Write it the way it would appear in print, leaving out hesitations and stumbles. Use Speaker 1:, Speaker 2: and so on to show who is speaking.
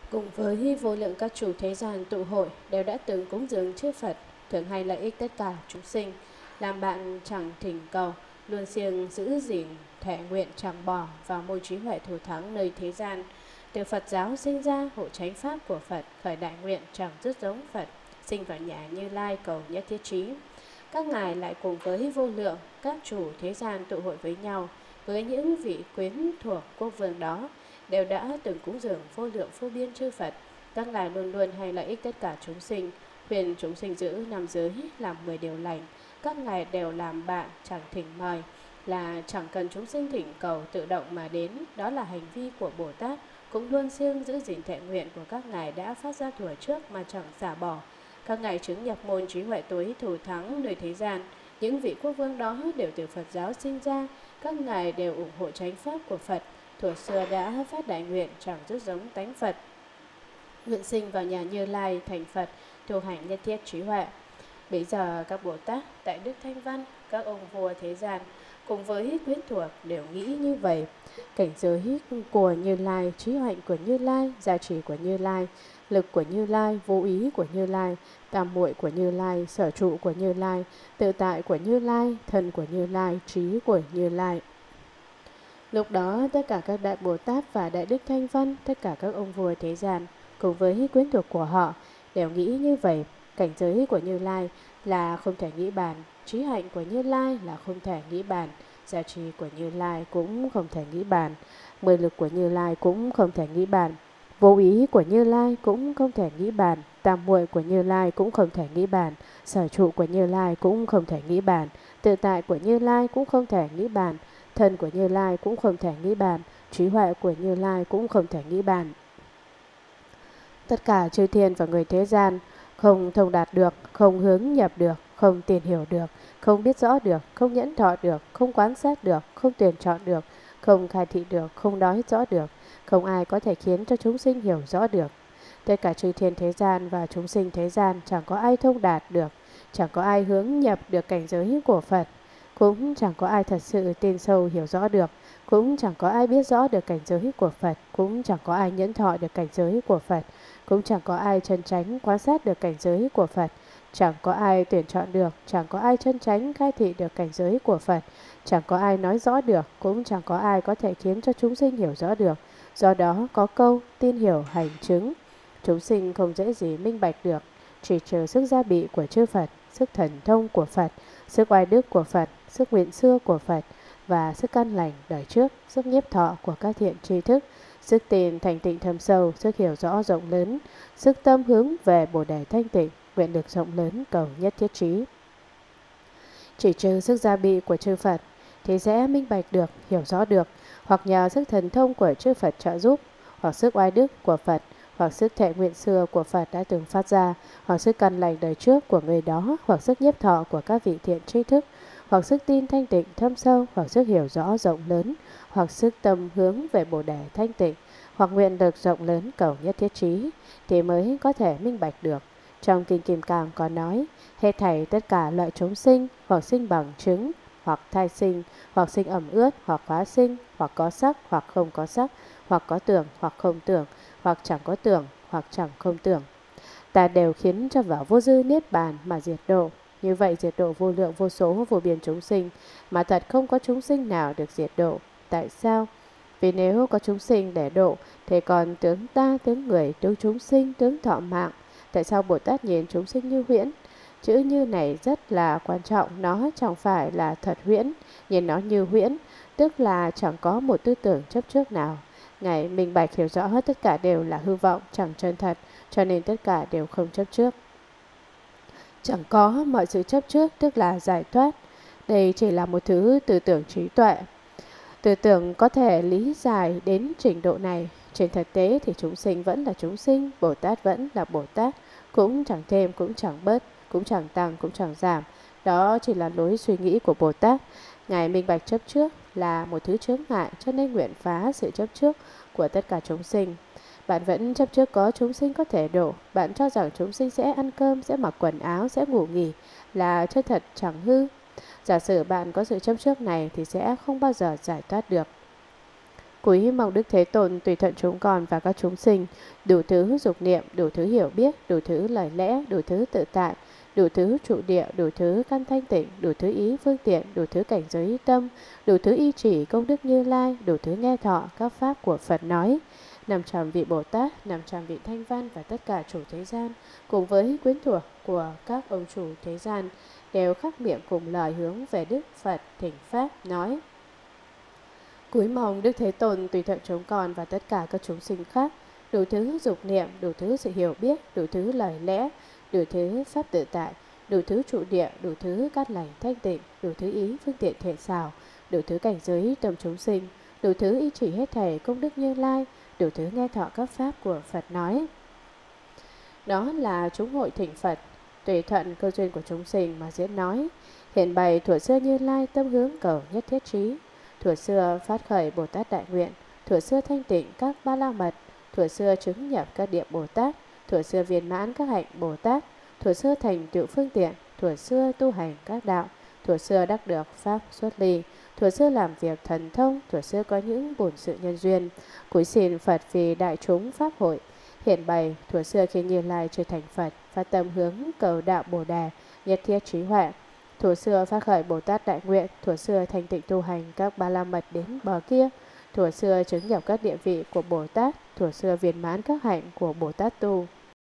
Speaker 1: Cùng với vô lượng các chủ thế gian tụ hội đều đã từng cúng dường chư Phật, thường hay lợi ích tất cả chúng sinh, làm bạn chẳng thỉnh cầu, luôn siêng giữ gìn thệ nguyện chẳng bỏ vào môi trí huệ thù thắng nơi thế gian. Từ Phật giáo sinh ra, hộ chánh pháp của Phật, khởi đại nguyện chẳng dứt giống Phật, sinh vào nhà Như Lai cầu nhất thiết trí. Các ngài lại cùng với vô lượng các chủ thế gian tụ hội với nhau, với những vị quyến thuộc quốc vương đó, đều đã từng cúng dường vô lượng vô biên chư Phật. Các ngài luôn luôn hay lợi ích tất cả chúng sinh, khuyên chúng sinh giữ năm giới, làm 10 điều lành. Các ngài đều làm bạn, chẳng thỉnh mời, là chẳng cần chúng sinh thỉnh cầu, tự động mà đến. Đó là hành vi của Bồ Tát, cũng luôn siêng giữ gìn thệ nguyện của các ngài đã phát ra thuở trước mà chẳng xả bỏ. Các ngài chứng nhập môn trí huệ tối thù thắng nơi thế gian. Những vị quốc vương đó đều từ Phật giáo sinh ra. Các ngài đều ủng hộ chánh pháp của Phật, thuở xưa đã phát đại nguyện chẳng dứt giống tánh Phật, nguyện sinh vào nhà Như Lai thành Phật, tu hành nhất thiết trí huệ. Bây giờ các Bồ Tát, Đại Đức Thanh Văn, các ông vua thế gian cùng với quyến thuộc đều nghĩ như vậy. Cảnh giới của Như Lai, trí hạnh của Như Lai, gia trì của Như Lai, lực của Như Lai, vô ý của Như Lai, tam muội của Như Lai, sở trụ của Như Lai, tự tại của Như Lai, thân của Như Lai, trí của Như Lai. Lúc đó tất cả các Đại Bồ Tát và Đại Đức Thanh Văn, tất cả các ông vua thế gian cùng với quyến thuộc của họ đều nghĩ như vậy. Cảnh giới của Như Lai là không thể nghĩ bàn, trí hạnh của Như Lai là không thể nghĩ bàn, gia trì của Như Lai cũng không thể nghĩ bàn, mười lực của Như Lai cũng không thể nghĩ bàn, vô ý của Như Lai cũng không thể nghĩ bàn, tam muội của Như Lai cũng không thể nghĩ bàn, sở trụ của Như Lai cũng không thể nghĩ bàn, tự tại của Như Lai cũng không thể nghĩ bàn, thân của Như Lai cũng không thể nghĩ bàn, trí huệ của Như Lai cũng không thể nghĩ bàn. Tất cả chư thiên và người thế gian không thông đạt được, không hướng nhập được, không tiền hiểu được, không biết rõ được, không nhẫn thọ được, không quan sát được, không tuyển chọn được, không khai thị được, không nói rõ được, không ai có thể khiến cho chúng sinh hiểu rõ được. Tất cả chư thiên thế gian và chúng sinh thế gian chẳng có ai thông đạt được, chẳng có ai hướng nhập được cảnh giới của Phật, cũng chẳng có ai thật sự tin sâu hiểu rõ được, cũng chẳng có ai biết rõ được cảnh giới của Phật, cũng chẳng có ai nhẫn thọ được cảnh giới của Phật, cũng chẳng có ai chân chánh quan sát được cảnh giới của Phật, chẳng có ai tuyển chọn được, chẳng có ai chân chánh khai thị được cảnh giới của Phật, chẳng có ai nói rõ được, cũng chẳng có ai có thể khiến cho chúng sinh hiểu rõ được. Do đó có câu tin hiểu hành chứng, chúng sinh không dễ gì minh bạch được, chỉ trừ sức gia bị của chư Phật, sức thần thông của Phật, sức oai đức của Phật, sức nguyện xưa của Phật và sức căn lành đời trước, sức nhiếp thọ của các thiện tri thức, sức tin thành tịnh thâm sâu, sức hiểu rõ rộng lớn, sức tâm hướng về Bồ đề thanh tịnh, nguyện lực rộng lớn cầu nhất thiết trí. Chỉ trừ sức gia bị của chư Phật thì sẽ minh bạch được, hiểu rõ được, hoặc nhờ sức thần thông của chư Phật trợ giúp, hoặc sức oai đức của Phật, hoặc sức thệ nguyện xưa của Phật đã từng phát ra, hoặc sức căn lành đời trước của người đó, hoặc sức nhiếp thọ của các vị thiện tri thức, hoặc sức tin thanh tịnh thâm sâu, hoặc sức hiểu rõ rộng lớn, hoặc sức tâm hướng về Bồ đề thanh tịnh, hoặc nguyện lực rộng lớn cầu nhất thiết trí, thì mới có thể minh bạch được. Trong Kinh Kim Cang có nói, hết thảy tất cả loại chúng sinh, hoặc sinh bằng trứng, hoặc thai sinh, hoặc sinh ẩm ướt, hoặc hóa sinh, hoặc có sắc, hoặc không có sắc, hoặc có tưởng, hoặc không tưởng, hoặc chẳng có tưởng, hoặc chẳng không tưởng, ta đều khiến cho vào vô dư niết bàn mà diệt độ. Như vậy diệt độ vô lượng vô số vô biên chúng sinh, mà thật không có chúng sinh nào được diệt độ. Tại sao? Vì nếu có chúng sinh để độ, thì còn tướng ta, tướng người, tướng chúng sinh, tướng thọ mạng. Tại sao Bồ Tát nhìn chúng sinh như huyễn? Chữ như này rất là quan trọng, nó chẳng phải là thật huyễn, nhìn nó như huyễn, tức là chẳng có một tư tưởng chấp trước nào. Ngài minh bạch hiểu rõ hết tất cả đều là hư vọng, chẳng chân thật, cho nên tất cả đều không chấp trước. Chẳng có mọi sự chấp trước, tức là giải thoát. Đây chỉ là một thứ tư tưởng trí tuệ. Tư tưởng có thể lý giải đến trình độ này. Trên thực tế thì chúng sinh vẫn là chúng sinh, Bồ Tát vẫn là Bồ Tát, cũng chẳng thêm, cũng chẳng bớt, cũng chẳng tăng, cũng chẳng giảm. Đó chỉ là lối suy nghĩ của Bồ Tát. Ngài minh bạch chấp trước là một thứ chướng ngại, cho nên nguyện phá sự chấp trước của tất cả chúng sinh. Bạn vẫn chấp trước có chúng sinh có thể độ, bạn cho rằng chúng sinh sẽ ăn cơm, sẽ mặc quần áo, sẽ ngủ nghỉ là chân thật chẳng hư. Giả sử bạn có sự chấp trước này thì sẽ không bao giờ giải thoát được. Cúi mong Đức Thế Tôn tùy thuận chúng con và các chúng sinh, đủ thứ dục niệm, đủ thứ hiểu biết, đủ thứ lời lẽ, đủ thứ tự tại, đủ thứ trụ địa, đủ thứ căn thanh tịnh, đủ thứ ý phương tiện, đủ thứ cảnh giới tâm, đủ thứ y chỉ công đức Như Lai, đủ thứ nghe thọ các pháp của Phật nói. 500 vị Bồ Tát, 500 vị Thanh Văn và tất cả chủ thế gian, cùng với quyến thuộc của các ông chủ thế gian, đều khắc miệng cùng lời hướng về Đức Phật thỉnh Pháp nói: Cúi mong Đức Thế Tôn tùy thuận chúng con và tất cả các chúng sinh khác, đủ thứ dục niệm, đủ thứ sự hiểu biết, đủ thứ lời lẽ, đủ thứ pháp tự tại, đủ thứ trụ địa, đủ thứ cát lành thanh tịnh, đủ thứ ý phương tiện thể xảo, đủ thứ cảnh giới tâm chúng sinh, đủ thứ y chỉ hết thảy công đức Như Lai, đủ thứ nghe thọ các pháp của Phật nói. Đó là chúng hội thỉnh Phật, tùy thuận cơ duyên của chúng sinh mà diễn nói. Hiện bày thuở xưa Như Lai tâm hướng cầu nhất thiết trí, thuở xưa phát khởi Bồ Tát đại nguyện, thuở xưa thanh tịnh các ba la mật, thuở xưa chứng nhập các địa Bồ Tát, thuở xưa viên mãn các hạnh Bồ Tát, thuở xưa thành tựu phương tiện, thuở xưa tu hành các đạo, thuở xưa đắc được pháp xuất ly, thuở xưa làm việc thần thông, thuở xưa có những bổn sự nhân duyên. Cúi xin Phật vì đại chúng pháp hội, hiện bày thuở xưa khi Như Lai chưa thành Phật, phát tâm hướng cầu đạo Bồ Đề, nhất thiết trí huệ. Thuở xưa phát khởi Bồ Tát đại nguyện, thuở xưa thành tịnh tu hành các ba la mật đến bờ kia, thuở xưa chứng nhập các địa vị của Bồ Tát, thuở xưa viên mãn các hạnh của Bồ Tát tu.